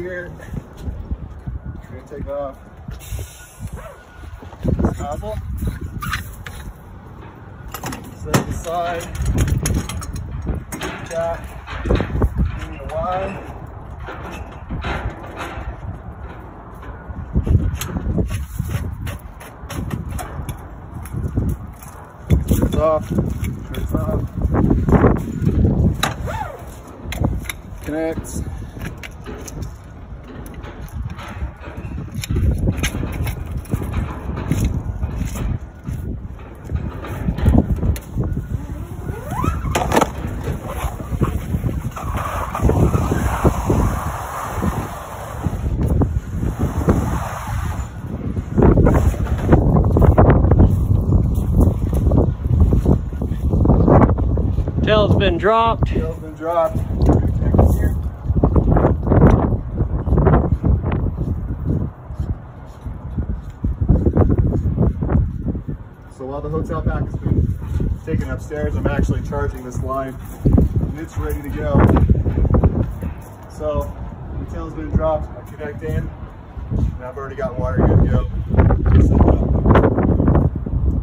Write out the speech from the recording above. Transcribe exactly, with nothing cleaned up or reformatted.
here. We're gonna take off this nozzle. Set it aside. Jack. Give me a Y. Shirts off. Shirts off. Connects. Tail's been dropped. Tail's been dropped. So while the hotel pack has been taken upstairs, I'm actually charging this line and it's ready to go. So the tail's been dropped, I connect in, and I've already got water good to go.